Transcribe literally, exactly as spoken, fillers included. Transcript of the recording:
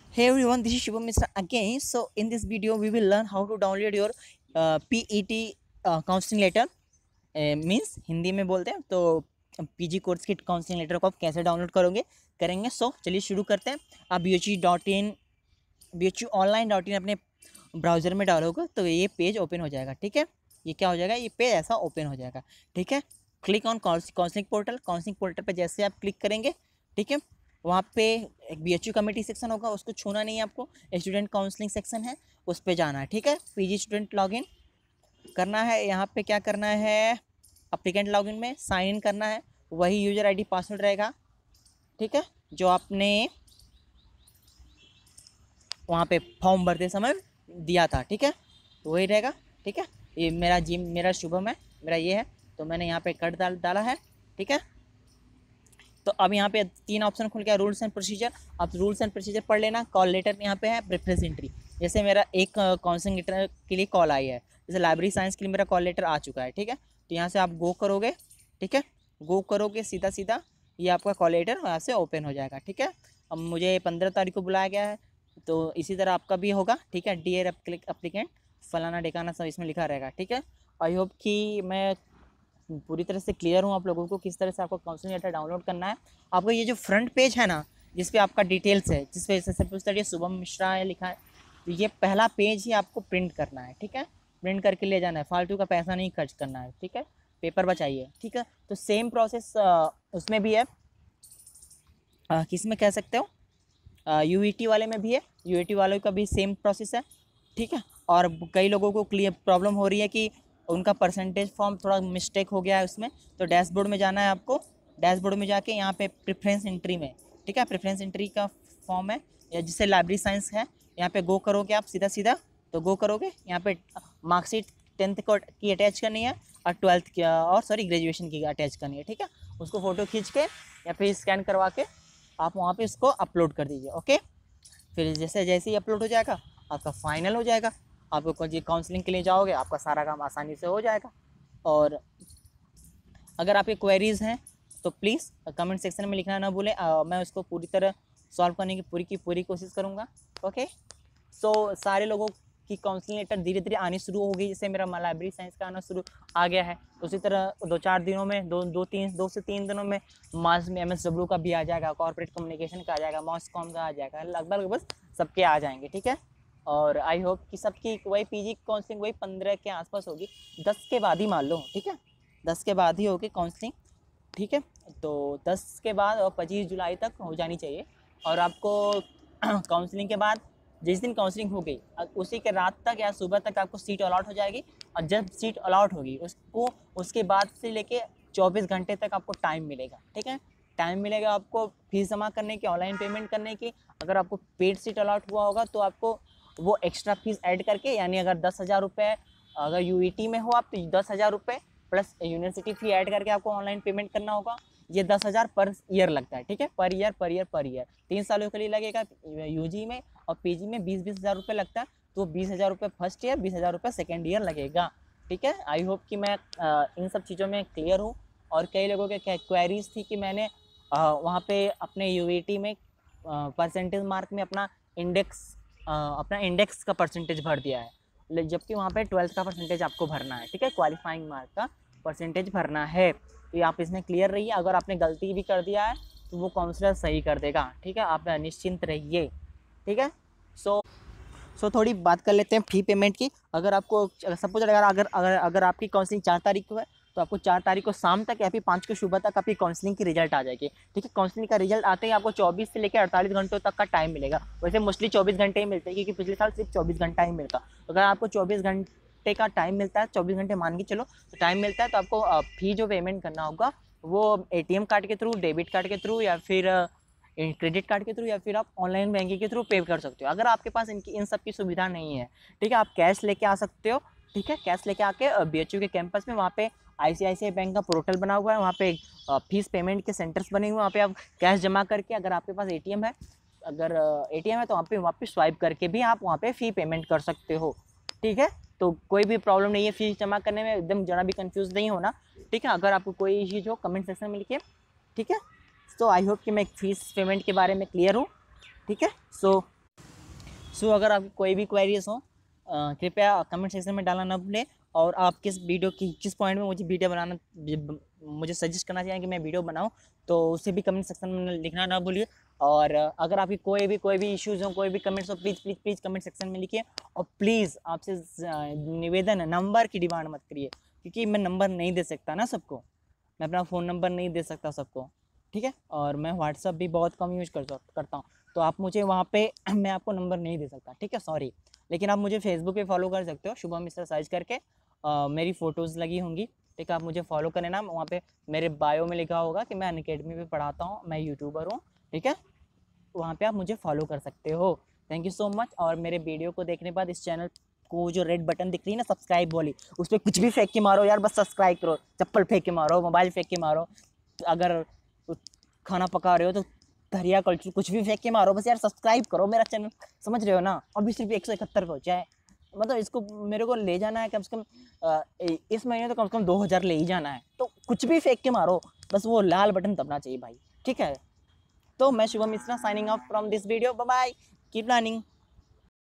Hey everyone, this is Shubham Mishra again. So in this video, we will learn how to download your uh, P E T uh, counseling letter. Uh, means Hindi में बोलते हैं तो PG course की counselling letter को आप कैसे download करोगे करेंगे. सो so, चलिए शुरू करते हैं. आप B H U dot in B H U online dot in अपने ब्राउज़र में डालोगे तो ये पेज ओपन हो जाएगा. ठीक है, ये क्या हो जाएगा, ये पेज ऐसा ओपन हो जाएगा. ठीक है, click on counselling portal. Counselling portal पर जैसे आप क्लिक करेंगे, ठीक है, वहाँ पे एक B H U committee section होगा, उसको छूना नहीं है आपको. स्टूडेंट काउंसलिंग सेक्शन है, उस पर जाना है. ठीक है, पीजी स्टूडेंट लॉगिन करना है. यहाँ पे क्या करना है, अप्लीकेंट लॉगिन में साइन इन करना है. वही यूजर आईडी पासवर्ड रहेगा. ठीक है, जो आपने वहाँ पे फॉर्म भरते समय दिया था. ठीक है, तो वही रहेगा. ठीक है, ये मेरा जिम मेरा शुभम है, मेरा ये है, तो मैंने यहाँ पे कट डाल डाला है. ठीक है, तो अब यहाँ पे तीन ऑप्शन खुल गया, रूल्स एंड प्रोसीजर. आप रूल्स एंड प्रोसीजर पढ़ लेना. कॉल लेटर यहाँ पे है, प्रेफरेंस एंट्री. जैसे मेरा एक काउंसलिंग लेटर के लिए कॉल आई है, जैसे लाइब्रेरी साइंस के लिए मेरा कॉल लेटर आ चुका है. ठीक है, तो यहाँ से आप गो करोगे. ठीक है, गो करोगे सीधा सीधा ये आपका कॉल लेटर यहाँ से ओपन हो जाएगा. ठीक है, अब मुझे पंद्रह तारीख को बुलाया गया है, तो इसी तरह आपका भी होगा. ठीक है, डियर अप्लीकेंट फलाना ढिकाना सब इसमें लिखा रहेगा. ठीक है, आई होप कि मैं पूरी तरह से क्लियर हूँ आप लोगों को किस तरह से आपको काउंसलिंग लेटर डाउनलोड करना है. आपको ये जो फ्रंट पेज है ना, जिस पे आपका डिटेल्स है, जिस पे जैसे सपोज दैट ये शुभम मिश्रा है लिखा है, तो ये पहला पेज ही आपको प्रिंट करना है. ठीक है, प्रिंट करके ले जाना है, फालतू का पैसा नहीं खर्च करना है. ठीक है, पेपर बचाइए. ठीक है, तो सेम प्रोसेस उसमें भी है, किस में कह सकते हो, यू ई टी वाले में भी है. यू ई टी वालों का भी सेम प्रोसेस है. ठीक है, और कई लोगों को क्लियर प्रॉब्लम हो रही है कि उनका परसेंटेज फॉर्म थोड़ा मिस्टेक हो गया है उसमें, तो डैशबोर्ड में जाना है आपको. डैशबोर्ड में जाके यहाँ पे प्रेफरेंस एंट्री में, ठीक है, प्रेफरेंस एंट्री का फॉर्म है या जिससे लाइब्रेरी साइंस है, यहाँ पे गो करोगे आप सीधा सीधा. तो गो करोगे, यहाँ पे मार्कशीट टेंथ को की अटैच करनी है और ट्वेल्थ की और सॉरी ग्रेजुएशन की अटैच करनी है. ठीक है, उसको फ़ोटो खींच के या फिर स्कैन करवा के आप वहाँ पे इसको अपलोड कर दीजिए. ओके, फिर जैसे जैसे ही अपलोड हो जाएगा आपका फाइनल हो जाएगा. आपको जी काउंसलिंग के लिए जाओगे, आपका सारा काम आसानी से हो जाएगा. और अगर आपके क्वेरीज़ हैं तो प्लीज़ कमेंट सेक्शन में लिखना ना भूलें. मैं उसको पूरी तरह सॉल्व करने की पूरी की पूरी कोशिश करूँगा. ओके, सो सारे लोगों की काउंसलिंग लेटर धीरे धीरे आनी शुरू हो गई. जैसे मेरा लाइब्रेरी साइंस का आना शुरू आ गया है, उसी तरह दो चार दिनों में दो दो तीन दो से तीन दिनों में मास में एम एस डब्ल्यू का भी आ जाएगा, कॉर्पोरेट कम्युनिकेशन का आ जाएगा, मॉस कॉम का आ जाएगा, लगभग बस सबके आ जाएंगे. ठीक है, और आई होप कि सबकी वही पीजी काउंसलिंग वही पंद्रह के आसपास होगी, दस के बाद ही मान लो. ठीक है, दस के बाद ही होगी काउंसलिंग. ठीक है, तो दस के बाद और पच्चीस जुलाई तक हो जानी चाहिए. और आपको काउंसलिंग के बाद जिस दिन काउंसलिंग हो गई उसी के रात तक या सुबह तक आपको सीट अलॉट हो जाएगी. और जब सीट अलॉट होगी उसको उसके बाद से लेके चौबीस घंटे तक आपको टाइम मिलेगा. ठीक है, टाइम मिलेगा आपको फीस जमा करने की, ऑनलाइन पेमेंट करने की. अगर आपको पेड सीट अलॉट हुआ होगा तो आपको वो एक्स्ट्रा फीस ऐड करके, यानी अगर दस हज़ार रुपये अगर यू ई टी में हो आप तो दस हज़ार रुपये प्लस यूनिवर्सिटी फ़ी ऐड करके आपको ऑनलाइन पेमेंट करना होगा. ये दस हज़ार पर ईयर लगता है. ठीक है, per year per year per year तीन सालों के लिए लगेगा यूजी में, और पीजी में बीस बीस हज़ार रुपये लगता है. तो बीस हज़ार रुपये फर्स्ट ईयर, बीस हज़ार रुपये सेकेंड ईयर लगेगा. ठीक है, आई होप कि मैं आ, इन सब चीज़ों में क्लियर हूँ. और कई लोगों के क्वेरीज थी कि मैंने आ, वहाँ पे अपने यू ई टी में परसेंटेज मार्क में अपना इंडेक्स अपना इंडेक्स का परसेंटेज भर दिया है, जबकि वहाँ पे ट्वेल्थ का परसेंटेज आपको भरना है. ठीक है, क्वालिफाइंग मार्क का परसेंटेज भरना है. तो आप इसमें क्लियर रहिए. अगर आपने गलती भी कर दिया है तो वो काउंसलर सही कर देगा. ठीक है, आप निश्चिंत रहिए. ठीक है, सो सो थोड़ी बात कर लेते हैं फ़ी पेमेंट की. अगर आपको सपोज अगर अगर अगर अगर आपकी काउंसलिंग चार तारीख को है तो आपको चार तारीख को शाम तक या फिर पाँच को सुबह तक आपकी काउंसलिंग की रिजल्ट आ जाएगी. ठीक है, काउंसलिंग का रिजल्ट आते ही आपको चौबीस से लेकर अड़तालीस घंटों तक का टाइम मिलेगा. वैसे मोस्टली चौबीस घंटे ही मिलते हैं, क्योंकि पिछले साल सिर्फ चौबीस घंटा ही मिलता. अगर आपको चौबीस घंटे का टाइम मिलता है, चौबीस घंटे मान के चलो तो टाइम मिलता है, तो आपको फ़ी जो पेमेंट करना होगा वो ए टी एम कार्ड के थ्रू, डेबिट कार्ड के थ्रू या फिर क्रेडिट कार्ड के थ्रू या फिर आप ऑनलाइन बैंकिंग के थ्रू पे कर सकते हो. अगर आपके पास इनकी इन सब की सुविधा नहीं है, ठीक है, आप कैश लेके आ सकते हो. ठीक है, कैश लेके आके बी एच यू के कैंपस में, वहाँ पे आई सी आई सी आई बैंक का पोर्टल बना हुआ है, वहाँ पे फीस पेमेंट के सेंटर्स बने हुए हैं. वहाँ पे आप कैश जमा करके, अगर आपके पास ए टी एम है अगर ए टी एम है तो वहाँ पे वहाँ पे स्वाइप करके भी आप वहाँ पे फ़ी पेमेंट कर सकते हो. ठीक है, तो कोई भी प्रॉब्लम नहीं है फीस जमा करने में, एकदम जरा भी कंफ्यूज नहीं होना. ठीक है, अगर आपको कोई चीज़ हो कमेंट सेक्शन में लिखिए. ठीक है, सो आई होप कि मैं फ़ीस पेमेंट के बारे में क्लियर हूँ. ठीक है, सो सो अगर आपकी कोई भी क्वेरीज हो अ, कृपया कमेंट सेक्शन में डालना ना भूलें। और आप किस वीडियो की किस पॉइंट में मुझे वीडियो बनाना मुझे सजेस्ट करना चाहिए कि मैं वीडियो बनाऊं, तो उसे भी कमेंट सेक्शन में लिखना ना भूलिए। और अगर आपकी कोई भी कोई भी इश्यूज़ हो, कोई भी कमेंट्स हो, please please please comment section में लिखिए। और प्लीज़ आपसे निवेदन है, नंबर की डिमांड मत करिए, क्योंकि मैं नंबर नहीं दे सकता ना सबको, मैं अपना फ़ोन नंबर नहीं दे सकता सबको, ठीक है। और मैं व्हाट्सअप भी बहुत कम यूज कर करता हूँ, तो आप मुझे वहाँ पे मैं आपको नंबर नहीं दे सकता, ठीक है, सॉरी। लेकिन आप मुझे फेसबुक पे फॉलो कर सकते हो, शुभम मिश्रा सर्च करके। आ, मेरी फ़ोटोज़ लगी होंगी, ठीक है, आप मुझे फॉलो करें ना, वहाँ पे मेरे बायो में लिखा होगा कि मैं अनअकैडमी पे पढ़ाता हूँ, मैं यूट्यूबर हूँ, ठीक है। वहाँ पे आप मुझे फॉलो कर सकते हो। Thank you so much. और मेरे वीडियो को देखने के बाद इस चैनल को जो रेड बटन दिख रही है ना सब्सक्राइब वाली, उस पर कुछ भी फेंक के मारो यार, बस सब्सक्राइब करो, चप्पल फेंक के मारो, मोबाइल फेंक के मारो, अगर खाना पका रहे हो तो धरिया कलछुल कुछ भी फेंक के मारो, बस यार सब्सक्राइब करो मेरा चैनल, समझ रहे हो ना। अभी सिर्फ एक सौ इकहत्तर पहुँचा है, मतलब इसको मेरे को ले जाना है कम से कम इस महीने तो कम से कम दो हज़ार ले ही जाना है, तो कुछ भी फेंक के मारो, बस वो लाल बटन दबना चाहिए भाई, ठीक है। तो मैं Shubham Mishra signing off from this video, bye bye, keep learning.